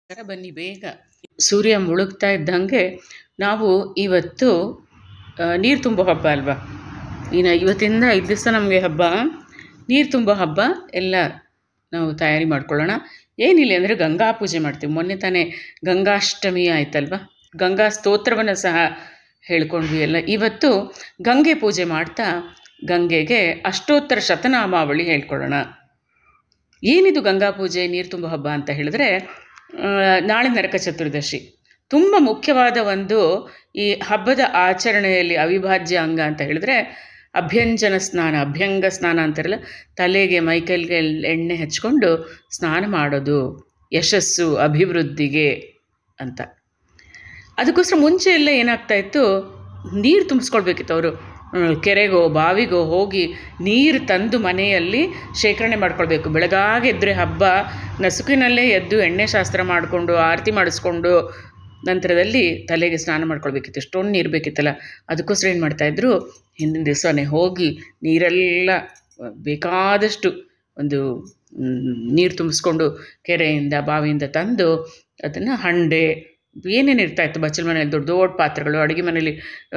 ಬನ್ನಿ ಬೇಗ ಸೂರ್ಯ ಮುಳುಗ್ತಾ ಇದ್ದಂಗೆ ನಾವು ಇವತ್ತು ನೀರು ತುಂಬೋ ಹಬ್ಬ ಅಲ್ವಾ. ಇನ್ನು ಇವತ್ತಿಂದ 5 ದಿವಸ ನಮಗೆ ಹಬ್ಬ, ನೀರು ತುಂಬೋ ಹಬ್ಬ ಎಲ್ಲ ನಾವು ತಯಾರಿ ಮಾಡ್ಕೊಳ್ಳೋಣ. ಏನಿಲ್ಲ ಅಂದರೆ ಗಂಗಾ ಪೂಜೆ ಮಾಡ್ತೀವಿ. ಮೊನ್ನೆ ತಾನೇ ಗಂಗಾಷ್ಟಮಿ ಆಯ್ತಲ್ವ, ಗಂಗಾ ಸ್ತೋತ್ರವನ್ನು ಸಹ ಹೇಳ್ಕೊಂಡ್ವಿ ಎಲ್ಲ. ಇವತ್ತು ಗಂಗೆ ಪೂಜೆ ಮಾಡ್ತಾ ಗಂಗೆಗೆ ಅಷ್ಟೋತ್ತರ ಶತನಾಮಾವಳಿ ಹೇಳ್ಕೊಳ್ಳೋಣ. ಏನಿದು ಗಂಗಾ ಪೂಜೆ ನೀರು ತುಂಬೋ ಹಬ್ಬ ಅಂತ ಹೇಳಿದ್ರೆ, ನಾಳೆ ನರಕ ಚತುರ್ದಶಿ ತುಂಬ ಮುಖ್ಯವಾದ ಒಂದು ಈ ಹಬ್ಬದ ಆಚರಣೆಯಲ್ಲಿ ಅವಿಭಾಜ್ಯ ಅಂಗ ಅಂತ ಹೇಳಿದ್ರೆ ಅಭ್ಯಂಜನ ಸ್ನಾನ, ಅಭ್ಯಂಗ ಸ್ನಾನ ಅಂತಾರಲ್ಲ, ತಲೆಗೆ ಮೈಕೈಗೆ ಎಣ್ಣೆ ಹಚ್ಕೊಂಡು ಸ್ನಾನ ಮಾಡೋದು ಯಶಸ್ಸು ಅಭಿವೃದ್ಧಿಗೆ ಅಂತ. ಅದಕ್ಕೋಸ್ಕರ ಮುಂಚೆ ಎಲ್ಲ ಏನಾಗ್ತಾಯಿತ್ತು, ನೀರು ತುಂಬಿಸ್ಕೊಳ್ಬೇಕಿತ್ತು. ಅವರು ಕೆರೆಗೋ ಬಾವಿಗೋ ಹೋಗಿ ನೀರು ತಂದು ಮನೆಯಲ್ಲಿ ಶೇಖರಣೆ ಮಾಡ್ಕೊಳ್ಬೇಕು. ಬೆಳಗಾಗಿ ಎದ್ದರೆ ಹಬ್ಬ, ನಸುಕಿನಲ್ಲೇ ಎದ್ದು ಎಣ್ಣೆ ಶಾಸ್ತ್ರ ಮಾಡಿಕೊಂಡು ಆರತಿ ಮಾಡಿಸ್ಕೊಂಡು ನಂತರದಲ್ಲಿ ತಲೆಗೆ ಸ್ನಾನ ಮಾಡ್ಕೊಳ್ಬೇಕಿತ್ತು. ಎಷ್ಟೊಂದು ನೀರು ಬೇಕಿತ್ತಲ್ಲ. ಅದಕ್ಕೋಸ್ಕರ ಏನು ಮಾಡ್ತಾಯಿದ್ರು, ಹಿಂದಿನ ದಿವಸನೇ ಹೋಗಿ ನೀರೆಲ್ಲ ಬೇಕಾದಷ್ಟು ಒಂದು ನೀರು ತುಂಬಿಸ್ಕೊಂಡು ಕೆರೆಯಿಂದ ಬಾವಿಯಿಂದ ತಂದು ಅದನ್ನು ಹಂಡೆ ಏನೇನು ಇರ್ತಾಯಿತ್ತು, ಬಚ್ಚಲ ಮನೆಯಲ್ಲಿ ದೊಡ್ಡ ದೊಡ್ಡ ಪಾತ್ರೆಗಳು, ಅಡುಗೆ ಮನೇಲಿ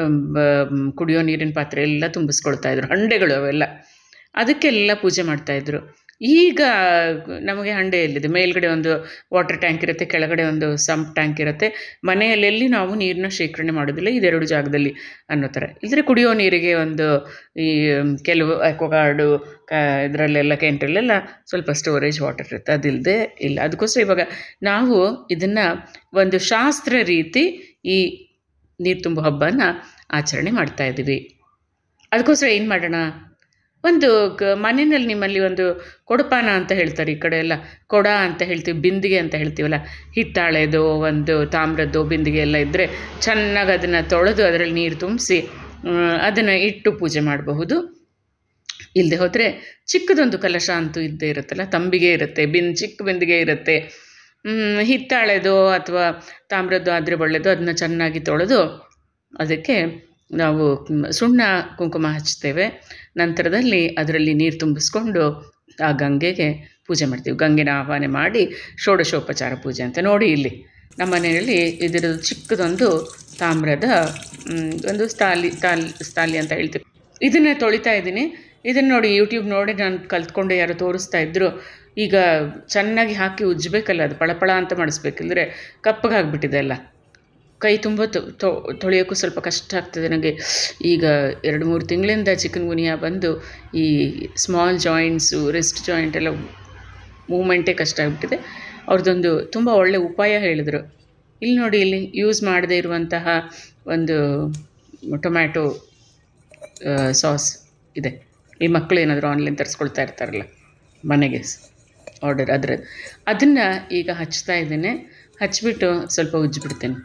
ಕುಡಿಯೋ ನೀರಿನ ಪಾತ್ರೆ ಎಲ್ಲ ತುಂಬಿಸ್ಕೊಳ್ತಾಯಿದ್ರು, ಹಂಡೆಗಳು ಅವೆಲ್ಲ. ಅದಕ್ಕೆಲ್ಲ ಪೂಜೆ ಮಾಡ್ತಾಯಿದ್ರು. ಈಗ ನಮಗೆ ಹಂಡೆ ಎಲ್ಲಿದೆ, ಮೇಲ್ಗಡೆ ಒಂದು ವಾಟರ್ ಟ್ಯಾಂಕ್ ಇರುತ್ತೆ, ಕೆಳಗಡೆ ಒಂದು ಸಂಪ್ ಟ್ಯಾಂಕ್ ಇರುತ್ತೆ. ಮನೆಯಲ್ಲೆಲ್ಲಿ ನಾವು ನೀರನ್ನ ಶೇಖರಣೆ ಮಾಡೋದಿಲ್ಲ, ಇದೆರಡು ಜಾಗದಲ್ಲಿ ಅನ್ನೋ ಥರ. ಇಲ್ಲದ್ರೆ ಕುಡಿಯೋ ನೀರಿಗೆ ಒಂದು ಈ ಕೆಲವು ಆಕ್ವಾಗಾರ್ಡು ಇದರಲ್ಲೆಲ್ಲ ಕೆಂಟಲ್ಲೆಲ್ಲ ಸ್ವಲ್ಪ ಸ್ಟೋರೇಜ್ ವಾಟರ್ ಇರುತ್ತೆ, ಅದಿಲ್ಲದೆ ಇಲ್ಲ. ಅದಕ್ಕೋಸ್ಕರ ಇವಾಗ ನಾವು ಇದನ್ನು ಒಂದು ಶಾಸ್ತ್ರ ರೀತಿ ಈ ನೀರು ತುಂಬೋ ಹಬ್ಬನ ಆಚರಣೆ ಮಾಡ್ತಾಯಿದ್ದೀವಿ. ಅದಕ್ಕೋಸ್ಕರ ಏನು ಮಾಡೋಣ, ಒಂದು ಮನೆಯಲ್ಲಿ ನಿಮ್ಮಲ್ಲಿ ಒಂದು ಕೊಡಪಾನ ಅಂತ ಹೇಳ್ತಾರೆ, ಈ ಕಡೆ ಎಲ್ಲ ಕೊಡ ಅಂತ ಹೇಳ್ತೀವಿ, ಬಿಂದಿಗೆ ಅಂತ ಹೇಳ್ತೀವಲ್ಲ, ಹಿತ್ತಾಳೆದು ಒಂದು ತಾಮ್ರದ್ದು ಬಿಂದಿಗೆ ಎಲ್ಲ ಇದ್ದರೆ ಚೆನ್ನಾಗಿ ಅದನ್ನು ತೊಳೆದು ಅದರಲ್ಲಿ ನೀರು ತುಂಬಿಸಿ ಅದನ್ನು ಇಟ್ಟು ಪೂಜೆ ಮಾಡಬಹುದು. ಇಲ್ಲದೆ ಹೋದರೆ ಚಿಕ್ಕದೊಂದು ಕಲಶ ಅಂತೂ ಇದ್ದೇ ಇರುತ್ತಲ್ಲ, ತಂಬಿಗೆ ಇರುತ್ತೆ, ಚಿಕ್ಕ ಬಿಂದಿಗೆ ಇರುತ್ತೆ, ಹಿತ್ತಾಳೆದು ಅಥವಾ ತಾಮ್ರದ್ದು ಆದರೆ ಒಳ್ಳೆಯದು. ಅದನ್ನ ಚೆನ್ನಾಗಿ ತೊಳೆದು ಅದಕ್ಕೆ ನಾವು ಸುಣ್ಣ ಕುಂಕುಮ ಹಚ್ತೇವೆ. ನಂತರದಲ್ಲಿ ಅದರಲ್ಲಿ ನೀರು ತುಂಬಿಸ್ಕೊಂಡು ಆ ಗಂಗೆಗೆ ಪೂಜೆ ಮಾಡ್ತೀವಿ. ಗಂಗೆನ ಆಹ್ವಾನ ಮಾಡಿ ಷೋಡಶೋಪಚಾರ ಪೂಜೆ ಅಂತ. ನೋಡಿ ಇಲ್ಲಿ ನಮ್ಮ ಮನೆಯಲ್ಲಿ ಇದರದ್ದು ಚಿಕ್ಕದೊಂದು ತಾಮ್ರದ ಒಂದು ಸ್ಥಾಲಿ ಅಂತ ಹೇಳ್ತೀವಿ. ಇದನ್ನು ತೊಳಿತಾ ಇದ್ದೀನಿ. ಇದನ್ನು ನೋಡಿ, ಯೂಟ್ಯೂಬ್ ನೋಡಿ ನಾನು ಕಲ್ತ್ಕೊಂಡು ಯಾರೋ ತೋರಿಸ್ತಾ ಇದ್ದರು. ಈಗ ಚೆನ್ನಾಗಿ ಹಾಕಿ ಉಜ್ಜಬೇಕಲ್ಲ, ಅದು ಪಳಪಳ ಅಂತ ಮಾಡಿಸ್ಬೇಕಿಲ್ಲದ್ರೆ ಕಪ್ಪಗಾಗ್ಬಿಟ್ಟಿದೆ ಎಲ್ಲ. ಕೈ ತುಂಬ ತೊಳೆಯೋಕ್ಕೂ ಸ್ವಲ್ಪ ಕಷ್ಟ ಆಗ್ತದೆ ನನಗೆ. ಈಗ 2-3 ತಿಂಗಳಿಂದ ಚಿಕನ್ ಗುನಿಯಾ ಬಂದು ಈ ಸ್ಮಾಲ್ ಜಾಯಿಂಟ್ಸು, ರಿಸ್ಟ್ ಜಾಯಿಂಟ್ ಎಲ್ಲ ಮೂಮೆಂಟೇ ಕಷ್ಟ ಆಗಿಬಿಟ್ಟಿದೆ. ಅವ್ರದ್ದೊಂದು ತುಂಬ ಒಳ್ಳೆಯ ಉಪಾಯ ಹೇಳಿದರು. ಇಲ್ಲಿ ನೋಡಿ, ಇಲ್ಲಿ ಯೂಸ್ ಮಾಡದೇ ಇರುವಂತಹ ಒಂದು ಟೊಮ್ಯಾಟೊ ಸಾಸ್ ಇದೆ. ಈ ಮಕ್ಕಳು ಏನಾದರೂ ಆನ್ಲೈನ್ ತರಿಸ್ಕೊಳ್ತಾ ಇರ್ತಾರಲ್ಲ ಮನೆಗೆ ಆರ್ಡರ್, ಅದನ್ನು ಈಗ ಹಚ್ತಾ ಇದ್ದೇನೆ. ಹಚ್ಬಿಟ್ಟು ಸ್ವಲ್ಪ ಉಜ್ಜಿಬಿಡ್ತೇನೆ.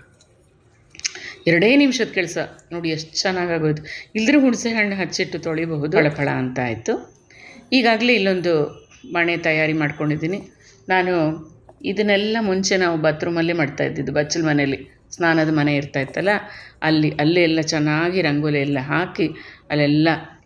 2 ನಿಮಿಷದ ಕೆಲಸ ನೋಡಿ, ಎಷ್ಟು ಚೆನ್ನಾಗಾಗೋದು. ಇಲ್ಲದ್ರೆ ಹುಣಸೆ ಹಣ್ಣು ಹಚ್ಚಿಟ್ಟು ತೊಳಿಬಹುದು. ಫಳ ಅಂತ ಆಯಿತು. ಈಗಾಗಲೇ ಇಲ್ಲೊಂದು ಮಣೆ ತಯಾರಿ ಮಾಡ್ಕೊಂಡಿದ್ದೀನಿ ನಾನು. ಇದನ್ನೆಲ್ಲ ಮುಂಚೆ ನಾವು ಬಾತ್ರೂಮಲ್ಲೇ ಮಾಡ್ತಾಯಿದ್ದಿದ್ದು, ಬಚ್ಚಲ ಮನೆಯಲ್ಲಿ ಸ್ನಾನದ ಮನೆ ಇರ್ತಾಯಿತ್ತಲ್ಲ, ಅಲ್ಲೇ ಎಲ್ಲ ಚೆನ್ನಾಗಿ ರಂಗೋಲಿ ಎಲ್ಲ ಹಾಕಿ ಅಲ್ಲೆಲ್ಲ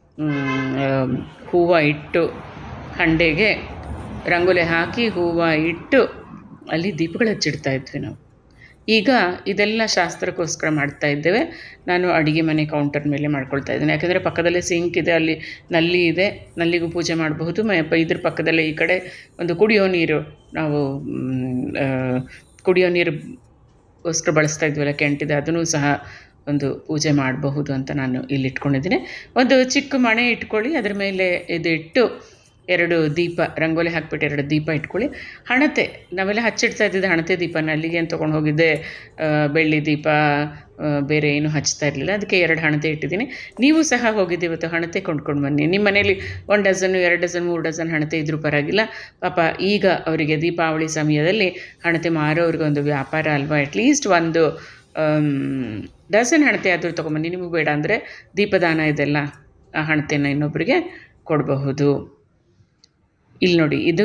ಹೂವು ಇಟ್ಟು, ಹಂಡೆಗೆ ರಂಗೋಲಿ ಹಾಕಿ ಹೂವು ಇಟ್ಟು ಅಲ್ಲಿ ದೀಪಗಳು ಹಚ್ಚಿಡ್ತಾಯಿದ್ವಿ ನಾವು. ಈಗ ಇದೆಲ್ಲ ಶಾಸ್ತ್ರಕ್ಕೋಸ್ಕರ ಮಾಡ್ತಾ ಇದ್ದೇವೆ. ನಾನು ಅಡುಗೆ ಮನೆ ಕೌಂಟರ್ ಮೇಲೆ ಮಾಡ್ಕೊಳ್ತಾ ಇದ್ದೇನೆ. ಯಾಕೆಂದರೆ ಪಕ್ಕದಲ್ಲೇ ಸಿಂಕ್ ಇದೆ, ಅಲ್ಲಿ ನಲ್ಲಿ ಇದೆ, ನಲ್ಲಿಗೂ ಪೂಜೆ ಮಾಡಬಹುದು. ಇದ್ರ ಪಕ್ಕದಲ್ಲೇ ಈ ಕಡೆ ಒಂದು ಕುಡಿಯೋ ನೀರು, ನಾವು ಕುಡಿಯೋ ನೀರಿಗೋಸ್ಕರ ಬಳಸ್ತಾ ಇದ್ವಲ್ಲ, ಕೆಂಟಿದೆ, ಅದನ್ನು ಸಹ ಒಂದು ಪೂಜೆ ಮಾಡಬಹುದು ಅಂತ ನಾನು ಇಲ್ಲಿ ಇಟ್ಕೊಂಡಿದ್ದೀನಿ. ಒಂದು ಚಿಕ್ಕ ಮಣೆ ಇಟ್ಕೊಳ್ಳಿ, ಅದರ ಮೇಲೆ ಇದು ಇಟ್ಟು 2 ದೀಪ, ರಂಗೋಲಿ ಹಾಕ್ಬಿಟ್ಟು 2 ದೀಪ ಇಟ್ಕೊಳ್ಳಿ. ಹಣತೆ ನಾವೆಲ್ಲ ಹಚ್ಚಿಡ್ತಾ ಇದ್ದಿದ್ದು ಹಣತೆ ದೀಪನ, ಅಲ್ಲಿಗೆ ಏನು ತೊಗೊಂಡು ಹೋಗಿದ್ದೆ, ಬೆಳ್ಳಿ ದೀಪ ಬೇರೆ ಏನು ಹಚ್ತಾ ಇರಲಿಲ್ಲ. ಅದಕ್ಕೆ 2 ಹಣತೆ ಇಟ್ಟಿದ್ದೀನಿ. ನೀವು ಸಹ ಹೋಗಿದ್ದು ಇವತ್ತು ಹಣತೆ ಕೊಂಡ್ಕೊಂಡು ಬನ್ನಿ. ನಿಮ್ಮ ಮನೇಲಿ 1 ಡಜನ್ 2 ಡಜನ್ 3 ಡಜನ್ ಹಣತೆ ಇದ್ರೂ ಪರವಾಗಿಲ್ಲ. ಪಾಪ ಈಗ ಅವರಿಗೆ ದೀಪಾವಳಿ ಸಮಯದಲ್ಲಿ ಹಣತೆ ಮಾರೋರಿಗೆ ಒಂದು ವ್ಯಾಪಾರ ಅಲ್ವಾ. ಅಟ್ಲೀಸ್ಟ್ 1 ಡಜನ್ ಹಣತೆ ಆದರೂ ತೊಗೊಂಬನ್ನಿ. ನಿಮಗೆ ಬೇಡ ಅಂದರೆ ದೀಪದಾನ ಇದೆಲ್ಲ ಆ ಹಣತೆನ ಇನ್ನೊಬ್ಬರಿಗೆ ಕೊಡಬಹುದು. ಇಲ್ಲಿ ನೋಡಿ, ಇದು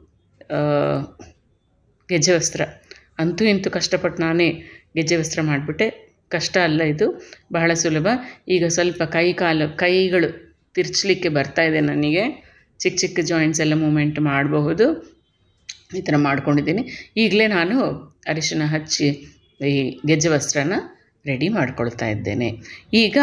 ಗೆಜ್ಜೆ ವಸ್ತ್ರ. ಅಂತೂ ಇಂತೂ ಕಷ್ಟಪಟ್ಟು ನಾನೇ ಗೆಜ್ಜೆ ವಸ್ತ್ರ ಮಾಡಿಬಿಟ್ಟೆ. ಕಷ್ಟ ಅಲ್ಲ, ಇದು ಬಹಳ ಸುಲಭ. ಈಗ ಸ್ವಲ್ಪ ಕೈಗಳು ತಿರ್ಚಲಿಕ್ಕೆ ಬರ್ತಾಯಿದೆ ನನಗೆ. ಚಿಕ್ಕ ಚಿಕ್ಕ ಜಾಯಿಂಟ್ಸ್ ಎಲ್ಲ ಮೂಮೆಂಟ್ ಮಾಡಬಹುದು. ಈ ಥರ ಮಾಡ್ಕೊಂಡಿದ್ದೀನಿ. ಈಗಲೇ ನಾನು ಅರಿಶಿನ ಹಚ್ಚಿ ಈ ಗೆಜ್ಜೆ ವಸ್ತ್ರನ ರೆಡಿ ಮಾಡ್ಕೊಳ್ತಾ ಇದ್ದೇನೆ. ಈಗ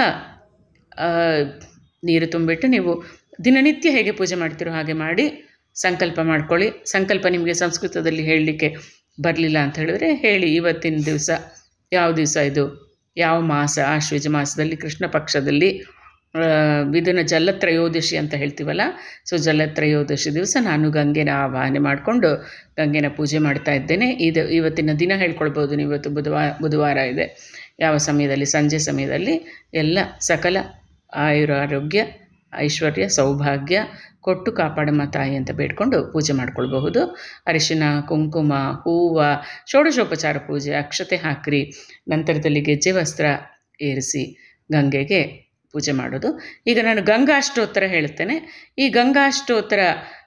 ನೀರು ತುಂಬಿಟ್ಟು ನೀವು ದಿನನಿತ್ಯ ಹೇಗೆ ಪೂಜೆ ಮಾಡ್ತೀರೋ ಹಾಗೆ ಮಾಡಿ ಸಂಕಲ್ಪ ಮಾಡ್ಕೊಳ್ಳಿ. ಸಂಕಲ್ಪ ನಿಮಗೆ ಸಂಸ್ಕೃತದಲ್ಲಿ ಹೇಳಲಿಕ್ಕೆ ಬರಲಿಲ್ಲ ಅಂತ ಹೇಳಿದ್ರೆ ಹೇಳಿ. ಇವತ್ತಿನ ದಿವಸ ಯಾವ ದಿವಸ ಇದು, ಯಾವ ಮಾಸ, ಆಶ್ವಯುಜ ಮಾಸದಲ್ಲಿ ಕೃಷ್ಣ ಪಕ್ಷದಲ್ಲಿ ಇದನ್ನು ಜಲತ್ರಯೋದಶಿ ಅಂತ ಹೇಳ್ತೀವಲ್ಲ, ಸೊ ಜಲತ್ರಯೋದಶಿ ದಿವಸ ನಾನು ಗಂಗೆನ ಆವಾಹನೆ ಮಾಡಿಕೊಂಡು ಗಂಗೆನ ಪೂಜೆ ಮಾಡ್ತಾ ಇದ್ದೇನೆ. ಇವತ್ತಿನ ದಿನ ಹೇಳ್ಕೊಳ್ಬೋದು ನೀವು. ಇವತ್ತು ಬುಧವಾರ ಇದೆ. ಯಾವ ಸಮಯದಲ್ಲಿ, ಸಂಜೆ ಸಮಯದಲ್ಲಿ ಎಲ್ಲ ಸಕಲ ಆಯುರಾರೋಗ್ಯ ಐಶ್ವರ್ಯ ಸೌಭಾಗ್ಯ ಕೊಟ್ಟು ಕಾಪಾಡಮ್ಮ ತಾಯಿ ಅಂತ ಬೇಡ್ಕೊಂಡು ಪೂಜೆ ಮಾಡ್ಕೊಳ್ಬಹುದು. ಅರಿಶಿನ ಕುಂಕುಮ ಹೂವು ಷೋಡಶೋಪಚಾರ ಪೂಜೆ, ಅಕ್ಷತೆ ಹಾಕ್ರಿ, ನಂತರದಲ್ಲಿ ಗೆಜ್ಜೆ ವಸ್ತ್ರ ಏರಿಸಿ ಗಂಗೆಗೆ ಪೂಜೆ ಮಾಡೋದು. ಈಗ ನಾನು ಗಂಗಾಷ್ಟೋತ್ತರ ಹೇಳ್ತೇನೆ. ಈ ಗಂಗಾಷ್ಟೋತ್ತರ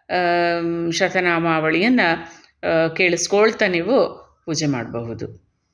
ಶತನಾಮಾವಳಿಯನ್ನು ಕೇಳಿಸ್ಕೊಳ್ತಾ ನೀವು ಪೂಜೆ ಮಾಡಬಹುದು.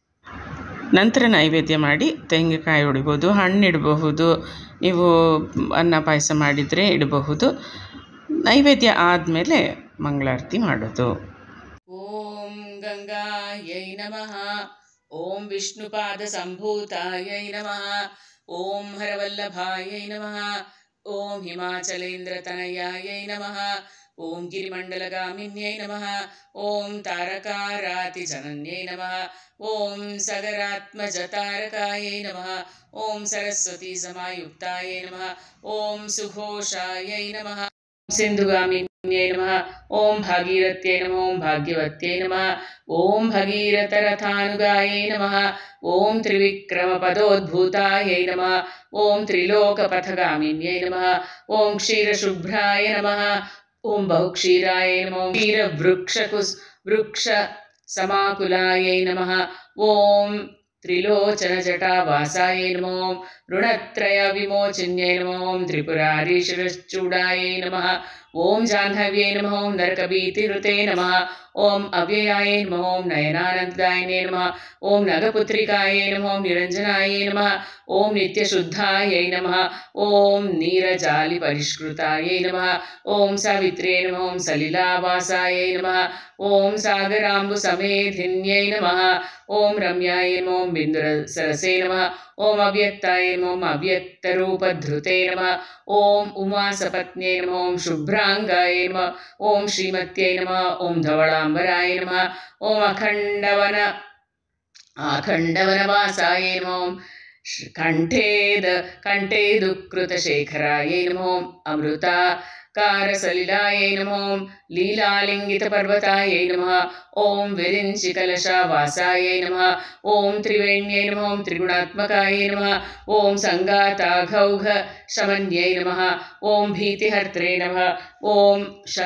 ನಂತರ ನೈವೇದ್ಯ ಮಾಡಿ ತೆಂಗಿನಕಾಯಿ ಹೊಡಿಬೋದು, ಹಣ್ಣಿಡಬಹುದು, ನೀವು ಅನ್ನ ಪಾಯಸ ಮಾಡಿದರೆ ಇಡಬಹುದು. ನೈವೇದ್ಯ ಆದಮೇಲೆ ಮಂಗಳಾರತಿ ಮಾಡೋದು. ಓಂ ಗಂಗಾಯೈ ನಮಃ, ಓಂ ವಿಷ್ಣುಪಾದ ಸಂಭೂತಾಯೈ ನಮಃ, ಓಂ ಹರವಲ್ಲಭಾಯೈ ನಮಃ, ಓಂ ಹಿಮಾಚಲೇಂದ್ರತನಯಾಯೈ ನಮಃ, ಓಂ ಗಿರಿಮಂಡಲಗಾಮಿನ್ಯೈ ನಮಃ, ಓಂ ತಾರಕಾರಾತಿಜನನ್ಯೈ ನಮಃ, ಓಂ ಸಗರಾತ್ಮಜತಾರಕಾಯೈ ನಮಃ, ಓಂ ಸರಸ್ವತಿ ಸಮಾಯುಕ್ತಾಯೈ ನಮಃ, ಓಂ ಸುಘೋಷಾಯೈ ನಮಃ, ಸಿಂಧುಗಾಮಿನ್ಯೈ ನಮಃ, ಓಂ ಭಾಗೀರಥ್ಯೈ ನಮಃ, ಓಂ ಭಾಗ್ಯವತ್ಯೈ ನಮಃ, ಓಂ ಭಗೀರಥರಥಾನುಗಾಯೈ ನಮಃ, ಓಂ ತ್ರಿವಿಕ್ರಮಪದೋದ್ಭೂತಾಯೈ ನಮಃ, ಓಂ ತ್ರಿಲೋಕಪಥಗಾಮಿನ್ಯೈ ನಮಃ, ಓಂ ಕ್ಷೀರಶುಭ್ರಾಯ ನಮಃ, ಓಂ ಬಹುಕ್ಷೀರಾಯ ನಮಃ, ಓಂ ಕ್ಷೀರವೃಕ್ಷ ಸಮಾಕುಲಾಯೈ ನಮಃ, ಓಂ ತ್ರಿಲೋಚನಜಟಾವಾಸಾಯೈ ನಮಃ, ಓಂ ಋಣತ್ರಯ ವಿಮೋಚಿನ್ಯೈ ನಮಃ, ಓಂ ತ್ರಿಪುರಾರೀಶರಶ್ಚೂಡಾಯೈ ನಮಃ, ಓಂ ಜಾಹ್ನವ್ಯೈ ನಮಃ, ಓಂ ನರಕಭೀತಿಹೃತೆ ನಮಃ, ಓಂ ಅವ್ಯಯಾಯೈ ನಮಃ, ಓಂ ನಯನಾನಂದಾಯಿನೇ ನಮಃ, ಓಂ ನಗಪುತ್ರಿಕಾಯೈ ನಮಃ, ಓಂ ನಿರಂಜನಾಯೈ ನಮಃ, ಓಂ ನಿತ್ಯಶುದ್ಧಾಯೈ ನಮಃ, ಓಂ ನೀರಜಾಲಿ ಪರಿಷ್ಕೃತಾಯೈ ನಮಃ, ಓಂ ಸಾವಿತ್ರೇ ನಮಃ, ಓಂ ಸಲಿಲಾವಾಸಾಯೈ ನಮಃ, ಓಂ ಸಾಗರಾಂಬು ಸಮೇಧಿನ್ಯೈ ನಮಃ, ಓಂ ರಮ್ಯಾಯ ನಮಃ, ಓಂ ಬಿಂದುರಸರಸೇ ನಮಃ, ಓಂ ಅವ್ಯಕ್ತಾಯ ನಮಃ, ಓಂ ಅವ್ಯಕ್ತರೂಪಧೃತೆ ನಮಃ, ಓಂ ಉಮಾಸಪತ್ನ್ಯೈ ನಮಃ, ಓಂ ಶುಭ್ರಾಂಗಾಯ ನಮಃ, ಓಂ ಶ್ರೀಮತ್ಯೈ ನಮಃ, ಓಂ ಧವಳಾಂಬರಾಯ ನಮಃ, ಓಂ ಆಖಂಡವನವಾಸಾಯ ನಮಃ, ಓಂ ಕಂಠೇದುಕೃತಶೇಖರಾಯ ನಮಃ, ಓಂ ಅಮೃತಾಕಾರಸಲಿಲಾಯೈ ನಮಃ, ಓಂ ಲೀಲಾಲಿಂಗಿತಪರ್ವತಾಯೈ ನಮಃ, ಓಂ ವಿರಿಂಚಿಕಲಶವಾಸಾಯೈ ನಮಃ, ಓಂ ತ್ರಿವೇಣ್ಯೈ ನಮಃ, ಓಂ ತ್ರಿಗುಣಾತ್ಮಕಾಯೈ ನಮಃ, ಓಂ ಸಂಗಾತಾಘೌಘ ಶಮನ್ಯೈ ನಮಃ, ಓಂ ಭೀತಿಹರ್ತ್ರೇ ನಮಃ, ಓಂ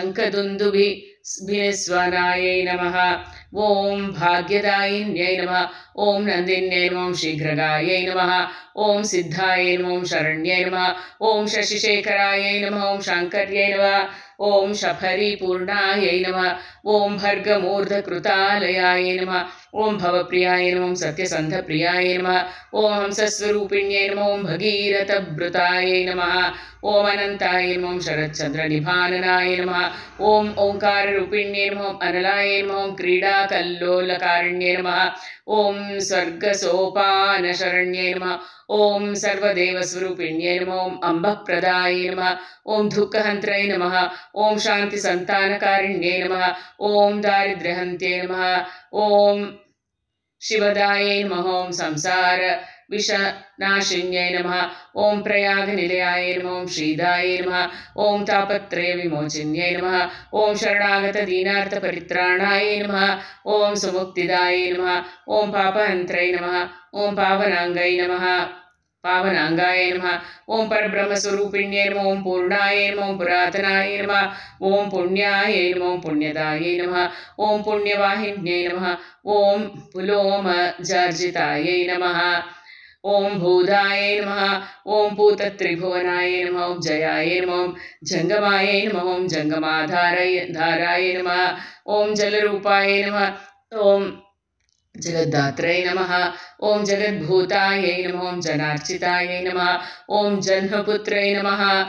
ಶಂಖದುಂದುಭಿಸ್ವನಾಯೈ ನಮಃ, ಓಂ ಭಾಗ್ಯದಾಯಿನ್ಯೈ ನಮಃ, ಓಂ ನಂದಿನ್ಯೈ ನಮಃ, ಓಂ ಶೀಘ್ರಗಾಯೈ ನಮಃ, ಓಂ ಸಿದ್ಧಾಯೈ ನಮಃ, ಓಂ ಶರಣ್ಯೈ ನಮಃ, ಓಂ ಶಶಿಶೇಖರಾಯೈ ನಮಃ, ಓಂ ಶಾಂಕರ್ಯೈ ನಮಃ, ಓಂ ಶಫರಿಪೂರ್ಣಾಯೈ ನಮಃ, ಓಂ ಭರ್ಗಮೂರ್ಧಕೃತಾಲಯಾಯ ನಮಃ, ಓಂ ಭವಪ್ರಿಯಾಯ ನಮಃ, ಓಂ ಸತ್ಯಸಂಧಪ್ರಿಯಾಯ ನಮಃ, ಓಂ ಹಂಸಸ್ವರೂಪಿಣ್ಯೈ ನಮಃ, ಓಂ ಭಗೀರಥಭೃತಾಯೈ ನಮಃ, ಓಂ ಅನಂತಾಯ ನಮಃ, ಓಂ ಶರಚ್ಚಂದ್ರನಿಭಾನನಾಯ ನಮಃ, ಓಂ ಓಂಕಾರರೂಪಿಣ್ಯೈ ನಮಃ, ಓಂ ಅನಲಾಯ ನಮಃ, ಓಂ ಕ್ರೀಡಾಕಲ್ಲೋಲಕಾರಣ್ಯೈ ನಮಃ, ಓಂ ಸ್ವರ್ಗಸೋಪಾನಶರಣ್ಯೈ ನಮಃ, ಓಂ ಸರ್ವದೇವಸ್ವರೂಪಿಣ್ಯೈ ನಮಃ, ಓಂ ಅಂಬಃಪ್ರದಾಯ ನಮಃ, ಓಂ ದುಃಖಹಂತ್ರೈ ನಮಃ, ಓಂ ಶಾಂತಿಸಂತಾನಕಾರಿಣ್ಯೈ ನಮಃ, ಓಂ ದಾರಿದ್ರ್ಯಹಂತ್ಯೈ ನಮಃ, ಓಂ ಶಿವದಾಯೈ ನಮಃ, ಓಂ ಸಂಸಾರ ವಿಷನಾಶಿನ್ಯೈ ನಮಃ, ಓಂ ಪ್ರಯಾಗನಿಲಯಾಯ ನಮಃ, ಓಂ ಶ್ರೀದಾಯೈ ನಮಃ, ಓಂ ತಾಪತ್ರಯ ವಿಮೋಚಿನ್ಯೈ ನಮಃ, ಓಂ ಶರಣಾಗತ ದೀನಾರ್ಥ ಪರಿತ್ರಾಣಾಯ ನಮಃ, ಓಂ ಸುಮುಕ್ತಿದಾಯೈ ನಮಃ, ಓಂ ಪಾಪಹಂತ್ರೈ ನಮಃ, ಓಂ ಪಾವನಾಂಗೈ ನಮಃ, ಪಾವನಾಂಗಾಯ ನಮಃ, ಓಂ ಪರಬ್ರಹ್ಮಸ್ವರೂಪಿಣ್ಯೈ ನಮಃ, ಓಂ ಪೂರ್ಣಾಯ ನಮಃ, ಓಂ ಪುರಾತನಾಯ ನಮಃ, ಓಂ ಪುಣ್ಯಾಯ ನಮಃ, ಓಂ ಪುಣ್ಯದಾಯೈ ನಮಃ, ಓಂ ಪುಣ್ಯವಾಹಿನ್ಯೈ ನಮಃ, ಓಂ ಪುಲೋಮಜಾರ್ಜಿತಾಯೈ ನಮಃ, ಓಂ ಭೂದಾಯ ನಮಃ, ಓಂ ಭೂತತ್ರಿಭುವನಾಯ ನಮಃ, ಓಂ ಜಯಾಯ ನಮಃ, ಓಂ ಜಂಗಮಾಯ ನಮಃ, ಓಂ ಜಂಗಮಾಧಾರಾಯ ನಮಃ, ಓಂ ಜಲರೂಪಾಯ ನಮಃ, ಓಂ ಜಗದ್ದಾತ್ರೈ ನಮಃ, ಓಂ ಜಗದ್ಭೂತಾಯೈ ನಮಃ, ಓಂ ಜನಾರ್ಚಿತಾಯೈ ನಮಃ, ಓಂ ಜನ್ಮಪುತ್ರೈ ನಮಃ,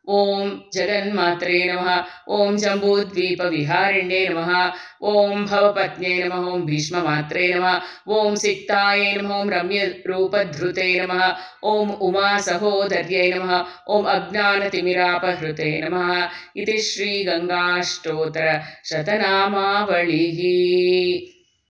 ॐ जगन्मात्रे नमः। ॐ जम्बूद्वीपविहारिण्ये नमः। ॐ भवपत्न्ये नमः। ॐ भीष्ममात्रे नमः। ॐ सिक्तायै नमः। ॐ रम्यरूपधृते नमः। ॐ उमासहोदर्यै नमः। ॐ अज्ञानतिमिरापहृते नमः। इति श्रीगङ्गाष्टोत्तरशतनामावलिः।